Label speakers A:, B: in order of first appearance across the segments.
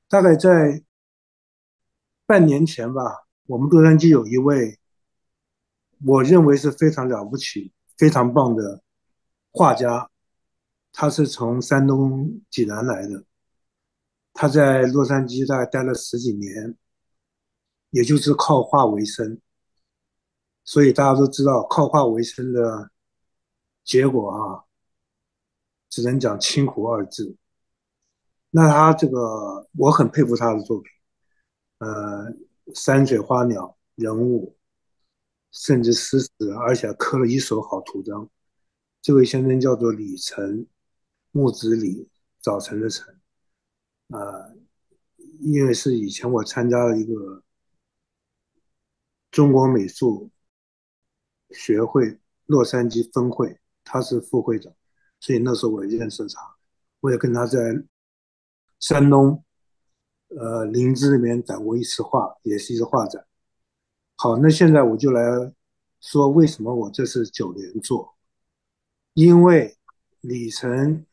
A: 大概在半年前吧，我们洛杉矶有一位我认为是非常了不起、非常棒的画家，他是从山东济南来的，他在洛杉矶大概待了十几年，也就是靠画为生。所以大家都知道，靠画为生的结果啊，只能讲清苦二字。那他这个，我很佩服他的作品，呃，山水花鸟、人物，甚至诗词，而且刻了一手好图章。这位先生叫做李晨，木子李，早晨的晨。因为是以前我参加了一个中国美术学会洛杉矶分会，他是副会长，所以那时候我认识他，我也跟他在山东林芝里面展过一次画，也是一次画展。好，那现在我就来说为什么我这是九连做，因为李晨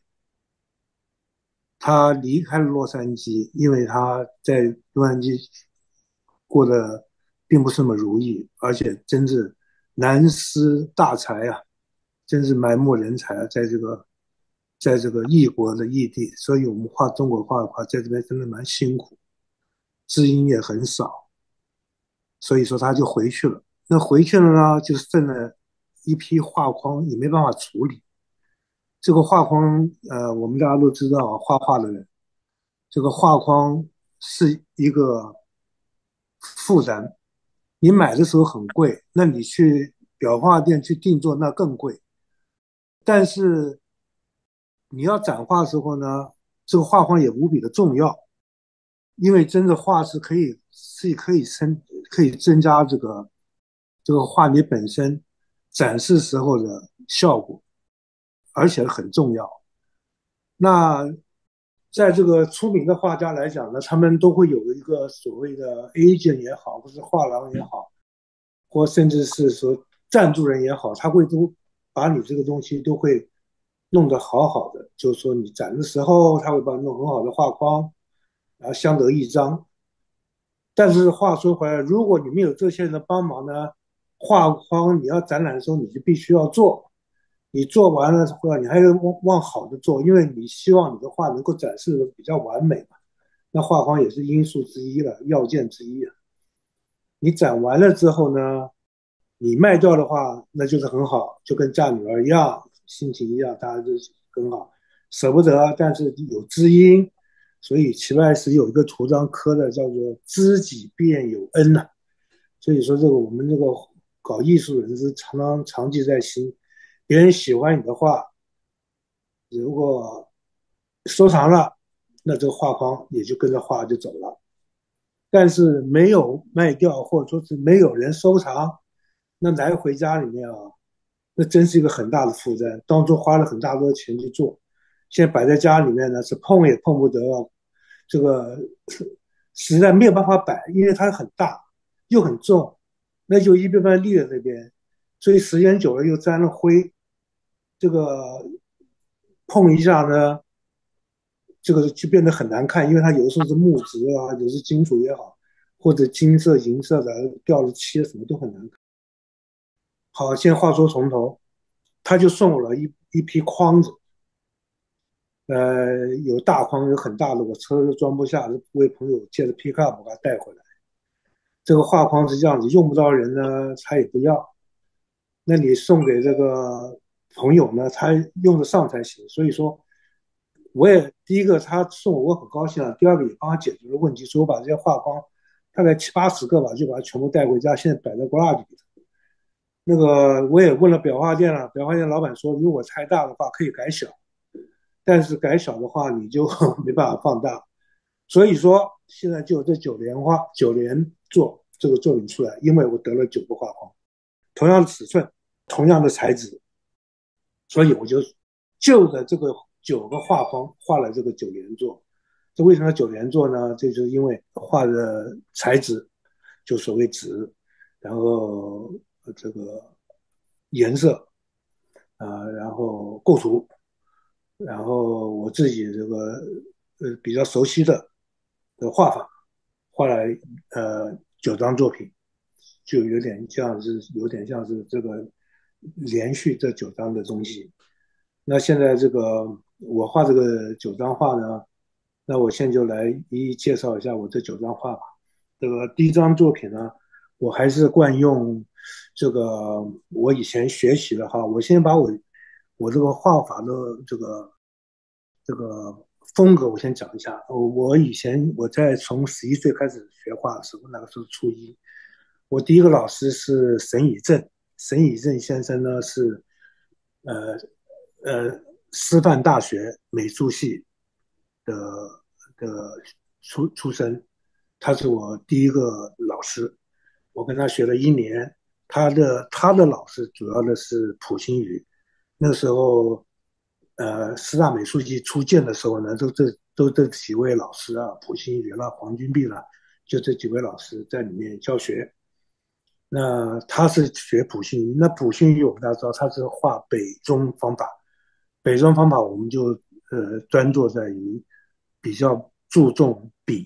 A: 他离开了洛杉矶，因为他在洛杉矶过得并不是那么如意，而且真是难思大才啊，真是埋没人才啊，在这个异国的异地，所以我们画中国画的话，在这边真的蛮辛苦，知音也很少，所以说他就回去了。那回去了呢，就剩了一批画框，也没办法处理。这个画框，我们大家都知道，画画的人，这个画框是一个负担。你买的时候很贵，那你去裱画店去定做那更贵。但是你要展画的时候呢，这个画框也无比的重要，因为真的画是可以增加这个画你本身展示时候的效果，而且很重要。那在这个出名的画家来讲呢，他们都会有一个所谓的 agent 也好，或是画廊也好，或甚至是说赞助人也好，他会都把你这个东西都会弄得好好的，就是说你展的时候，他会帮你弄很好的画框，然后相得益彰。但是话说回来，如果你没有这些人的帮忙呢，画框你要展览的时候，你就必须要做。你做完了之后，你还要往好的做，因为你希望你的画能够展示的比较完美嘛。那画框也是因素之一了，要件之一啊。你展完了之后呢，你卖掉的话，那就是很好，就跟嫁女儿一样，心情一样，大家都很好，舍不得，但是有知音，所以齐白石有一个图章刻的叫做“知己便有恩”呐、所以说这个我们这个搞艺术人是常常常记在心，别人喜欢你的画，如果收藏了，那这个画框也就跟着画就走了。但是没有卖掉，或者说是没有人收藏，那来回家里面啊，那真是一个很大的负担。当初花了很大多的钱去做，现在摆在家里面呢，是碰也碰不得，这个实在没有办法摆，因为它很大又很重，那就一边立在那边，所以时间久了又沾了灰，这个碰一下呢，这个就变得很难看，因为它有的时候是木质啊，有的是金属也好，或者金色、银色的掉了漆，什么都很难看。好，现在话说从头，他就送我了一批筐子，有大筐，有很大的，我车都装不下，为朋友借的 pickup 把它带回来。这个画框是这样子，用不着人呢，他也不要。那你送给这个朋友呢，他用得上才行。所以说，我也第一个他送我，我很高兴啊。第二个也帮他解决了问题，所以我把这些画框大概七八十个吧，就把它全部带回家，现在摆在 garage 里头。那个我也问了裱画店了，裱画店老板说，如果太大的话可以改小，但是改小的话你就没办法放大。所以说现在就这九连做这个作品出来，因为我得了9个画框，同样的尺寸，同样的材质，所以我就着这个9个画框画了这个九连座。这为什么九连座呢？这就是因为画的材质就所谓纸，然后这个颜色然后构图，然后我自己这个比较熟悉的， 的画法，画了9张作品，就有点像是这个连续这9张的东西。那现在这个我画这个9张画呢，那我现在就来一一介绍一下我这9张画吧。这个第一张作品呢，我还是惯用这个我以前学习的哈，我先把我这个画法的这个风格我先讲一下。我以前从11岁开始学画的时候，那个时候初一，我第一个老师是沈以正，沈以正先生呢是呃师范大学美术系的的出身，他是我第一个老师，我跟他学了1年。他的老师主要的是普心宇，那个时候师大美术系初建的时候呢，都这几位老师啊，普心宇啦、黄君璧啦，就这几位老师在里面教学。那他是学普心宇，那普心宇我们大家知道他是画北中方法，北中方法我们就专做在于比较注重笔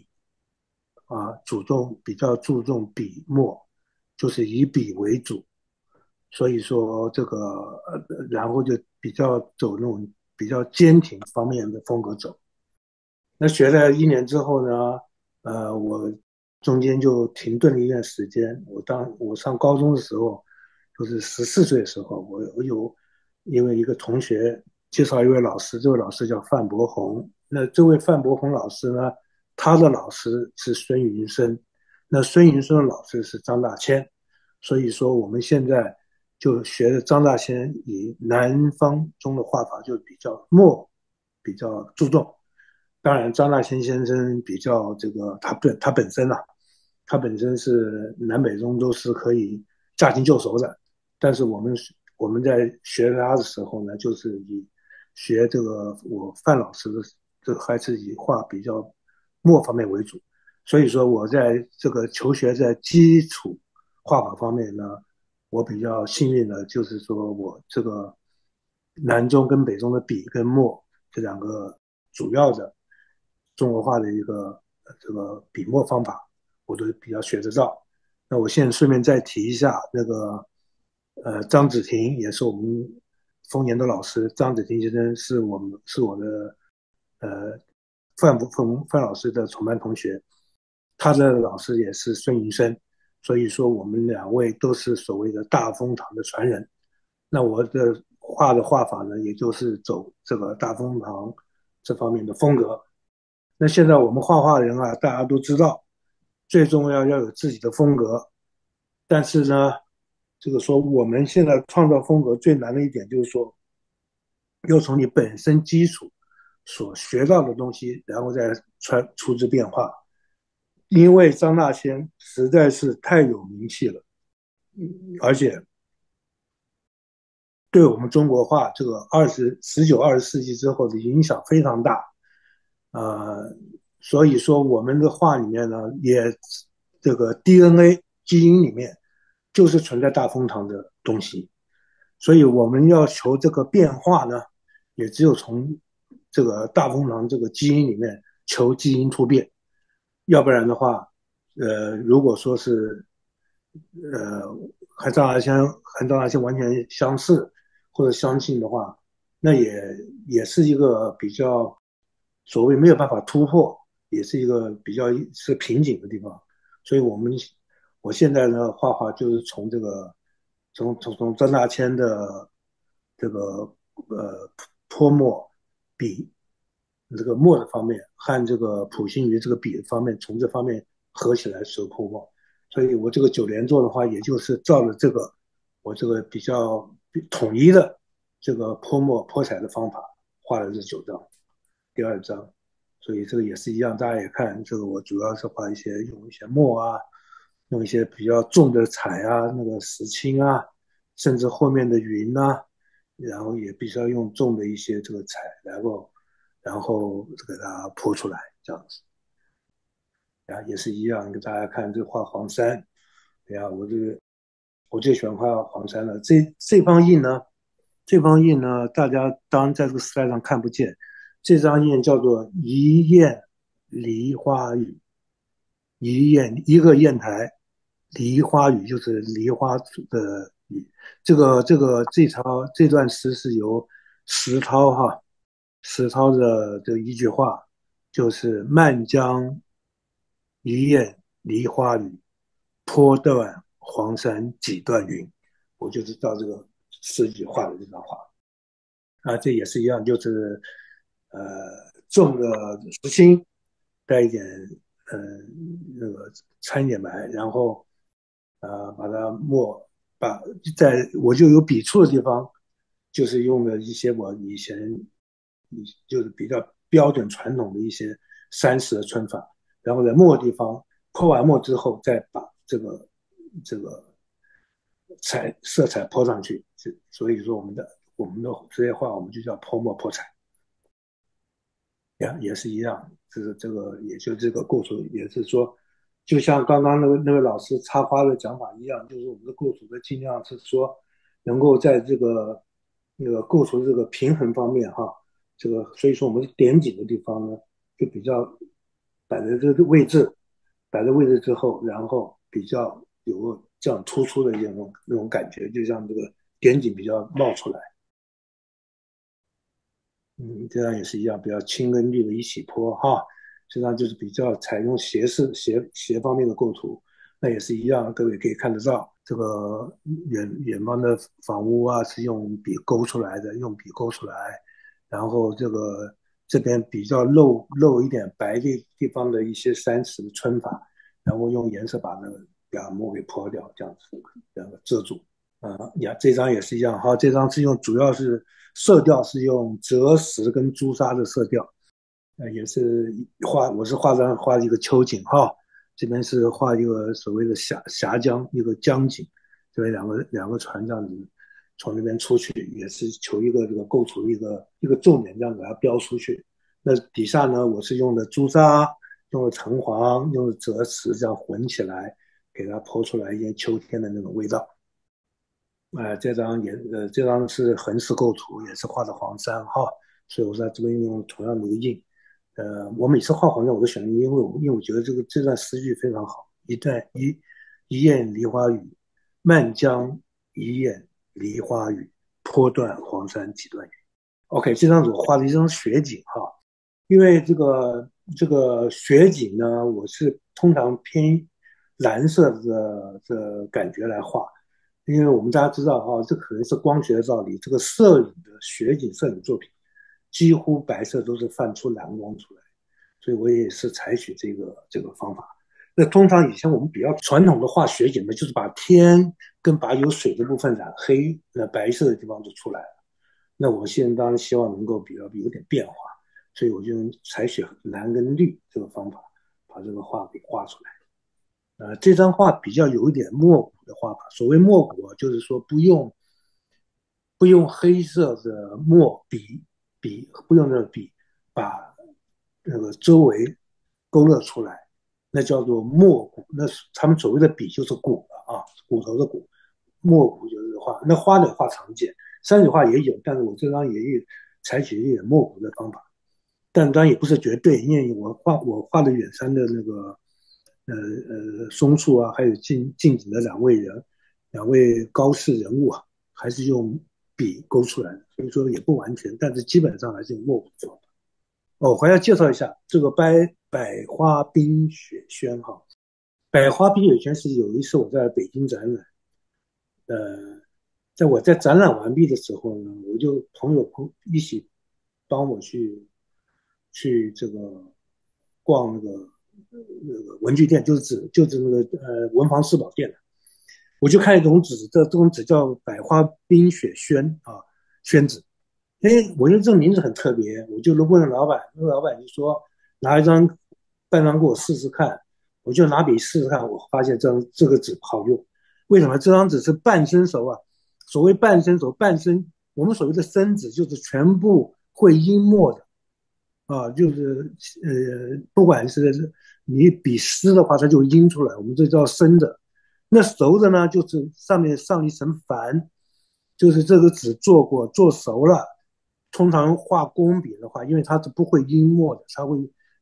A: 比较注重笔墨，就是以笔为主，所以说这个然后就比较走那种比较坚挺方面的风格走。那学了1年之后呢，我中间就停顿了一段时间。当我上高中的时候，就是14岁的时候，我有因为一个同学介绍一位老师，这位老师叫范伯宏。那这位范伯宏老师呢，他的老师是孙云生，那孙云生的老师是张大千，所以说我们现在就学的张大千以南方中的画法就比较墨比较注重。当然，张大千先生比较这个，他本身啊，他本身是南北中都是可以驾轻就熟的。但是我们在学他的时候呢，就是以学这个我范老师的这还是以画比较墨方面为主。所以说我在这个求学在基础画法方面呢，我比较幸运的就是说我这个南中跟北中的笔跟墨这两个主要的中国画的一个这个笔墨方法，我都比较学得到。那我现在顺便再提一下，那个张子婷也是我们丰年的老师，张子婷先生是我的呃范老师的同班同学，他的老师也是孙云生，所以说我们2位都是所谓的大风堂的传人。那我的画法呢，也就是走这个大风堂这方面的风格。那现在我们画画人啊，大家都知道，最重要有自己的风格。但是呢，这个说我们现在创造风格最难的一点就是说，要从你本身基础所学到的东西，然后再出之变化。因为张大千实在是太有名气了，而且对我们中国画这个19、20世纪之后的影响非常大。呃，所以说我们的画里面呢，也这个 DNA 基因里面就是存在大风堂的东西，所以我们要求这个变化呢，也只有从这个大风堂这个基因里面求基因突变，要不然的话，如果说是呃和张大千完全相似或者相近的话，那也是一个比较所谓没有办法突破，也是一个比较是瓶颈的地方。所以我现在呢画画就是从这个从张大千的这个泼墨笔这个墨的方面和这个普心鱼这个笔的方面，从这方面合起来手泼墨。所以我这个9连坐的话，也就是照着我这个比较统一的这个泼彩的方法画了这9张，第二张。所以这个也是一样，大家也看这个，我主要是画用一些墨啊，用一些比较重的彩啊，那个石青啊，甚至后面的云啊，然后也必须要用重的一些这个彩，然后给它泼出来，这样子。啊，也是一样，给大家看这画黄山。对呀，我最喜欢画黄山了。这方印呢，大家当然在这个时代上看不见。这张印叫做一雁梨花雨，一个砚台，梨花雨就是梨花的雨。这段诗是由石涛石涛的这一句话，就是"漫江一雁梨花雨，波断黄山几段云"，我就是照这个诗句画的这张画。这也是一样，就是呃种个实心，带一点呃那个掺一点白，然后把它把我就有笔触的地方，就是用了一些我以前就是比较标准传统的一些山石的皴法，然后在墨地方泼完墨之后，再把这个色彩泼上去，所以说我们的职业画我们就叫泼墨泼彩。也是一样，这个也就这个构图，也是说，就像刚刚那位老师插花的讲法一样，就是我们的构图的尽量是说，能够在那个构图这个平衡方面所以说我们点景的地方呢，就比较摆在这个位置，摆在位置之后，然后比较有个这样突出的那种感觉，就像这个点景比较冒出来。这样也是一样，比较轻跟绿的一起泼实际上就是比较采用斜方面的构图，那也是一样，各位可以看得到，这个远方的房屋是用笔勾出来的，用笔勾出来，然后这边比较露一点白的地方的一些山石的皴法，然后用颜色把那个把墨给泼掉，这样遮住。这张也是一样这张主要是色调是用赭石跟朱砂的色调，也是我是画一个秋景这边是画一个所谓的峡江一个江景，这边两个船这样子从那边出去，也是求一个这个构图的一个重点，这样给它标出去。那底下呢，我是用的朱砂，用的橙黄，用的赭石，这样混起来，给它泼出来一些秋天的那种味道。这张是横式构图，也是画的黄山所以我在这边用同样的一个印。我每次画黄山我都选印，因为我觉得这段诗句非常好，一雁梨花雨，漫江一雁梨花雨，波断黄山几段云。OK，这张我画的一张雪景因为这个雪景呢，我是通常偏蓝色的感觉来画，因为我们大家知道这可能是光学的道理，这个摄影的雪景摄影作品几乎白色都是泛出蓝光出来，所以我也是采取这个方法。那通常以前我们比较传统的画雪景呢，就是把天跟把有水的部分染黑，那白色的地方就出来了。那我现在当然希望能够比较有点变化，所以我就采取蓝跟绿这个方法，把这个画给画出来。这张画比较有一点墨骨的画法。所谓墨骨就是说不用黑色的不用那个笔把那个周围勾勒出来，那叫做墨骨。那他们所谓的笔就是骨了骨头的骨，墨骨就是画。那花鸟画常见，山水画也有，但是我这张也有采取一点墨骨的方法。但当然也不是绝对，因为我画的远山的那个松树还有近景的两位高士人物还是用笔勾出来的，所以说也不完全，但是基本上还是用墨笔做的。我还要介绍一下这个百花冰雪轩百花冰雪轩是有一次我在北京展览，呃，在我在展览完毕的时候呢，我就朋友一起帮我去这个逛那个文具店，就是那个文房四宝店的，我就看一种纸，这种纸叫百花冰雪宣纸。哎，我觉得这个名字很特别，我就问了老板，那个老板就说拿半张给我试试看，我就拿笔试试看，我发现这个纸好用。为什么？这张纸是半生熟所谓半生熟，我们所谓的生纸就是全部会阴墨的就是不管是你笔湿的话，它就阴出来，我们这叫生的。那熟的呢，就是上面上一层矾，就是这个纸做熟了，通常画工笔的话，因为它是不会阴墨的，它会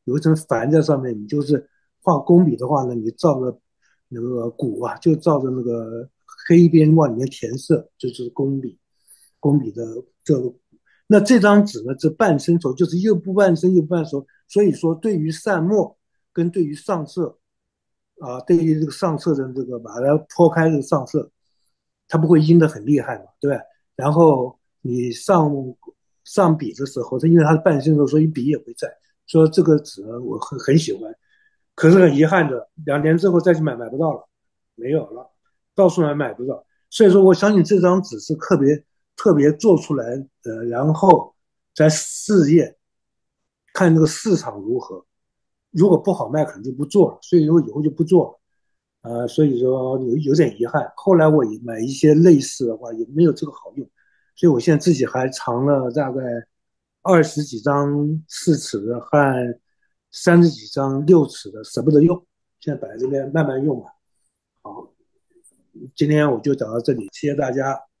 A: 有一层矾在上面，你就是画工笔的话呢，你照着那个骨啊，就照着那个黑边往里面填色，就是工笔的这个。那这张纸呢，这半生熟，就是又不半生又不半熟，所以说对于散墨跟对于上色对于这个上色的这个把它剖开这个上色，它不会阴的很厉害嘛，对吧？然后你上笔的时候，它因为它是半生熟，所以笔也会在。说这个纸呢我很喜欢，可是很遗憾的，2年之后再去买不到了，没有了，到处买不到。所以说，我相信这张纸是特别做出来，然后在试验，看这个市场如何。如果不好卖，可能就不做了。所以说以后就不做了。所以说有点遗憾。后来我也买一些类似的话，也没有这个好用，所以我现在自己还藏了大概20几张4尺的和30几张6尺的，舍不得用，现在摆在这边慢慢用吧。好，今天我就讲到这里，谢谢大家。